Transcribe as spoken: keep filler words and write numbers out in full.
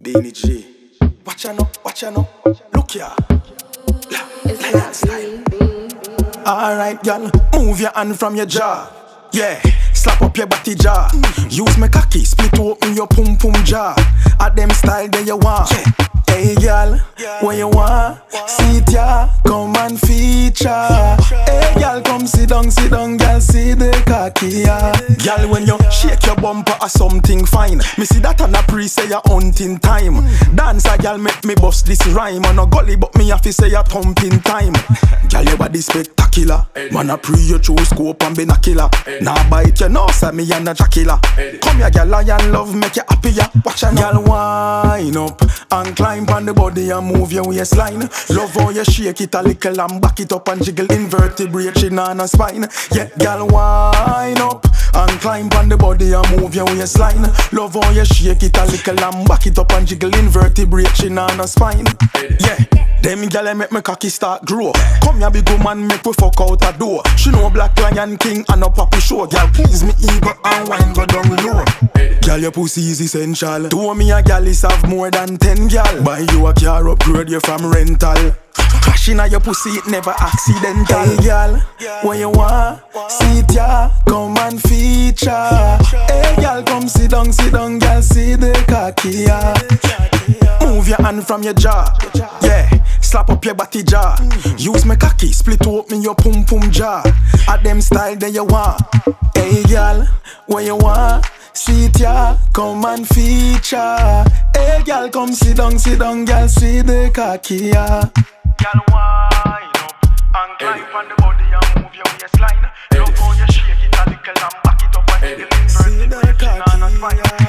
Beanie G. Watch ya no, watch ya no. Look ya. Lion style. Alright, girl, move your hand from your jaw. Yeah, slap up your body jaw. Use my cocky, split open your pum pum jaw. At them style that you want. Hey girl, what you want? Sit ya, come and feature. Hey girl, come sit down, sit down, girl, see the cocky ya. Girl, when you shake your bumper or something fine, me see that on a pre-say your hunting time. Dance a girl make me bust this rhyme. On a gully but me have to say your thumping time. Girl, your body spectacular. Man a pre you through scope and binocular. Now bite your nose at me and a jackilla. Come here girl, lion love make you happy ya. Watch ya girl, wind up and climb on the body and move your waistline. Love how you shake it a little and back it up and jiggle invertebrate chin and a spine. Yeah, girl, wind up and climb on the body and move your waistline. Love how you shake it a little and back it up and jiggle invertebrate chin and a spine. Yeah, them gyal make me cocky start grow. Come here big woman make we fuck out a door. She know Black Lion King and a poppy show. Gyal please me ego and wine go down low. Gyal your pussy is essential. Two me a gyal is have more than ten gyal. Buy you a car, upgrade you from rental. Crashing on your pussy, it never accidental. Hey girl, what you want? Sit ya, come and feature. Hey girl, come sit down, sit down, girl, see the cocky ya. Move your hand from your jaw. Yeah, slap up your body jaw. Use my cocky, split open your pum pum jaw. At them style that you want. Hey girl, what you want? Sit ya, come and feature. Hey girl, come sit down, sit down, girl, see the cocky ya. Girl, wind up and climb on the body and move your waistline. Love how you shake it a little and back it up and jiggle it. See the cocky ya.